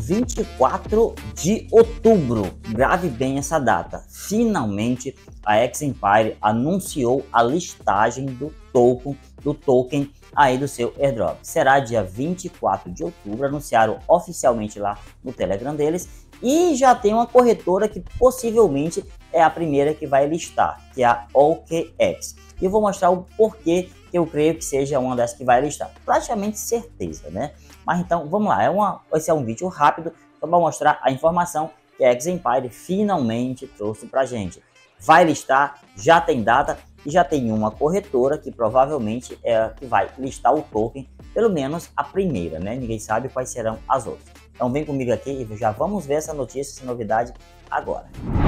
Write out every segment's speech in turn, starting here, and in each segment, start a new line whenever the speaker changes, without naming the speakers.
24 de outubro. Grave bem essa data. Finalmente, a X-Empire anunciou a listagem do token aí do seu airdrop. Será dia 24 de outubro, anunciaram oficialmente lá no Telegram deles, e já tem uma corretora que possivelmente é a primeira que vai listar, que é a OKX. E eu vou mostrar o porquê que eu creio que seja uma das que vai listar. Praticamente certeza, né? Mas então, vamos lá. Esse é um vídeo rápido só para mostrar a informação que a X-Empire finalmente trouxe para a gente. Vai listar, já tem data e já tem uma corretora que provavelmente é a que vai listar o token, pelo menos a primeira, né? Ninguém sabe quais serão as outras. Então vem comigo aqui e já vamos ver essa notícia, essa novidade agora.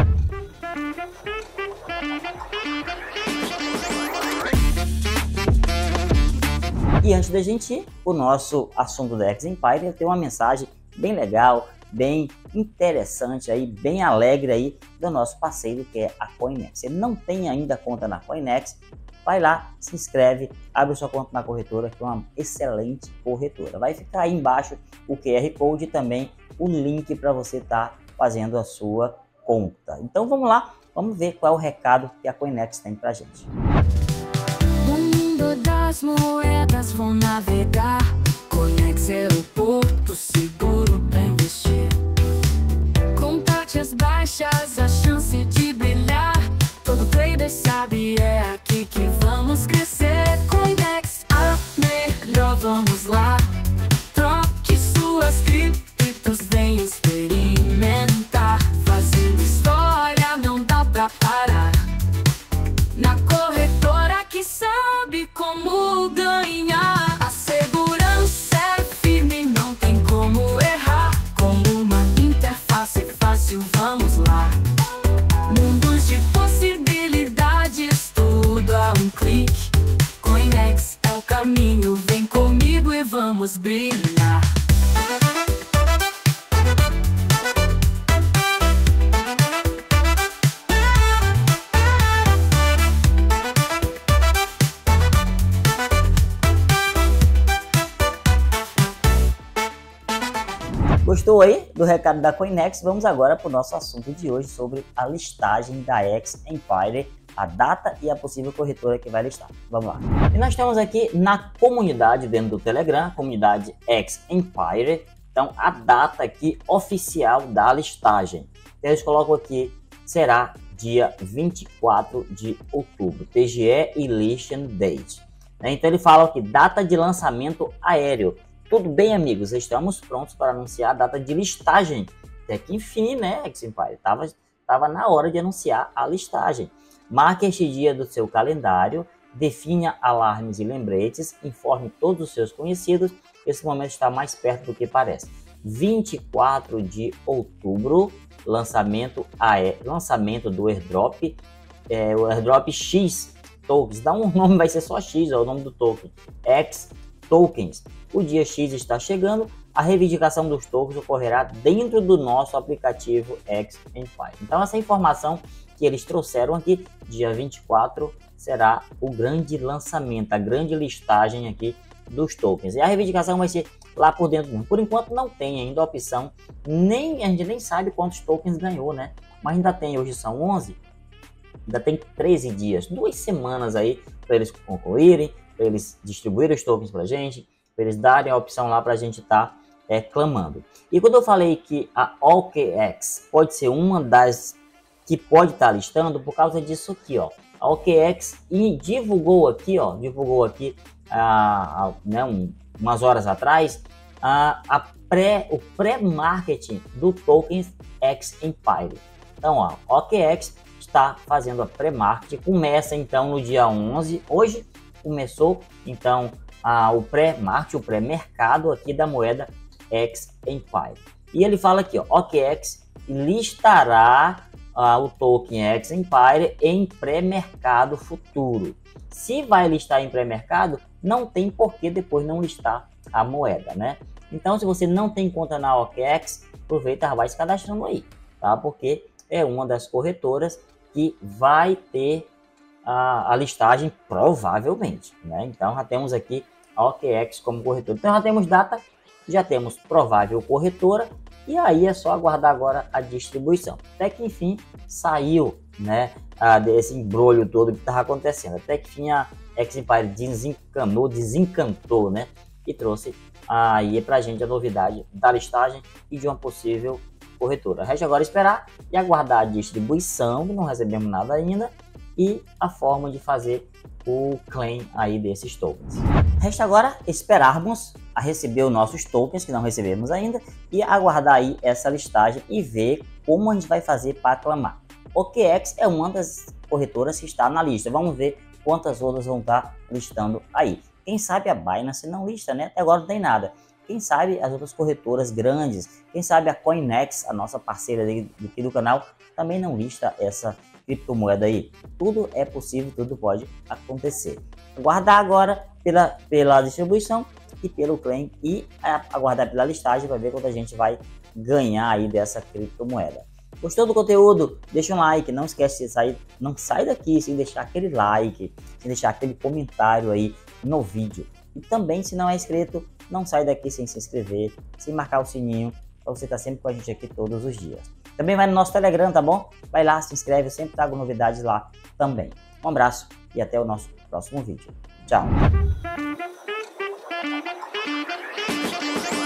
E antes da gente ir para o nosso assunto da X-Empire, eu tenho uma mensagem bem legal, bem interessante aí, bem alegre aí do nosso parceiro, que é a Coinex. Se não tem ainda conta na Coinex, vai lá, se inscreve, abre sua conta na corretora, que é uma excelente corretora. Vai ficar aí embaixo o QR Code e também o link para você estar fazendo a sua conta. Então vamos lá, vamos ver qual é o recado que a Coinex tem pra gente.
No mundo das moedas vão navegar, Coinex é o porto seguro para investir. Com taxas baixas, a chance de brilhar, todo trader sabe, é aqui que vamos crescer. Coinex, a melhor, vamos lá. Troque suas criptos, vem experimentar. Fazendo história, não dá pra parar. Na corretora que sabe como ganhar. A segurança é firme, não tem como errar. Com uma interface fácil, vamos lá. Mundos de possibilidades, tudo a um clique. Coinex é o caminho, vem comigo e vamos brilhar.
Gostou aí do recado da Coinex? Vamos agora para o nosso assunto de hoje sobre a listagem da X-Empire, a data e a possível corretora que vai listar. Vamos lá. E nós estamos aqui na comunidade dentro do Telegram, a comunidade X-Empire. Então a data aqui oficial da listagem, eles colocam aqui, será dia 24 de outubro, TGE e Listing Date. Então ele fala que data de lançamento aéreo. Tudo bem, amigos, estamos prontos para anunciar a data de listagem. Até que enfim, né, X-Empire? Tava na hora de anunciar a listagem. Marque este dia do seu calendário, defina alarmes e lembretes, informe todos os seus conhecidos. Esse momento está mais perto do que parece. 24 de outubro, lançamento do airdrop, o airdrop X Tokens. Dá um nome, vai ser só X, é o nome do token, X Tokens. O dia X está chegando, a reivindicação dos tokens ocorrerá dentro do nosso aplicativo X-Empire. Então essa informação que eles trouxeram aqui, dia 24, será o grande lançamento, a grande listagem aqui dos tokens. E a reivindicação vai ser lá por dentro mesmo. Por enquanto não tem ainda a opção, a gente nem sabe quantos tokens ganhou, né? Mas ainda tem, hoje são 11, ainda tem 13 dias, 2 semanas aí para eles concluírem, para eles distribuírem os tokens para a gente, para eles darem a opção lá para a gente estar clamando. E quando eu falei que a OKX pode ser uma das que pode estar listando, por causa disso aqui, ó. A OKX divulgou aqui, umas horas atrás, o pré-marketing do token X-Empire. Então, ó, a OKX está fazendo a pré-marketing, começa então no dia 11, hoje começou então o pré-marketing, o pré-mercado aqui da moeda X-Empire. E ele fala aqui, ó, OKX listará o token X-Empire em pré-mercado futuro. Se vai listar em pré-mercado, não tem por que depois não listar a moeda, né? Então, se você não tem conta na OKX, aproveita, vai se cadastrando aí, tá? Porque é uma das corretoras que vai ter a listagem provavelmente, né? Então já temos aqui a OKX como corretora. Então já temos data, já temos provável corretora E aí é só aguardar agora a distribuição. Até que enfim saiu, né, desse embrolho todo que estava acontecendo. Até que enfim a X-Empire desencantou, né, e trouxe aí pra gente a novidade da listagem e de uma possível corretora. Resta agora esperar e aguardar a distribuição, não recebemos nada ainda, e a forma de fazer o claim aí desses tokens. Resta agora esperarmos a receber os nossos tokens, que não recebemos ainda, e aguardar aí essa listagem e ver como a gente vai fazer para clamar. OKEx é uma das corretoras que está na lista. Vamos ver quantas outras vão estar listando aí. Quem sabe a Binance não lista, né? Até agora não tem nada. Quem sabe as outras corretoras grandes, quem sabe a Coinex, a nossa parceira aqui do canal, também não lista essa criptomoeda aí. Tudo é possível, tudo pode acontecer. Aguardar agora pela distribuição e pelo claim e aguardar pela listagem para ver quanto a gente vai ganhar aí dessa criptomoeda. Gostou do conteúdo? Deixa um like, não esquece de sair, não sai daqui sem deixar aquele like, sem deixar aquele comentário aí no vídeo. E também, se não é inscrito, não sai daqui sem se inscrever, sem marcar o sininho, para você estar sempre com a gente aqui todos os dias. Também vai no nosso Telegram, tá bom? Vai lá, se inscreve, eu sempre trago novidades lá também. Um abraço e até o nosso próximo vídeo. Tchau!